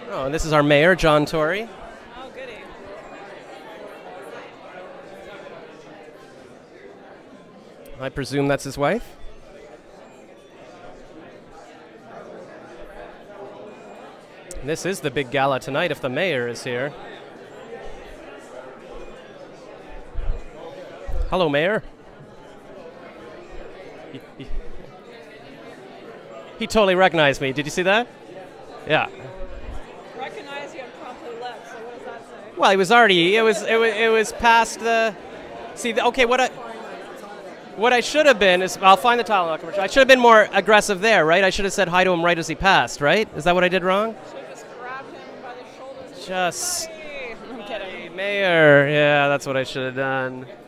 Oh, and this is our mayor, John Tory. Oh, goody. I presume that's his wife. This is the big gala tonight if the mayor is here. Hello, Mayor. He totally recognized me. Did you see that? Yeah. Recognize you and promptly left, so what does that say? Well, he was already. It was past the. See, okay. What I should have been is I'll find the tile. I should have been more aggressive there, right? I should have said hi to him right as he passed, right? Is that what I did wrong? Should have just grabbed him by the shoulders. Just. Hey, I'm kidding. Mayor. Yeah, that's what I should have done.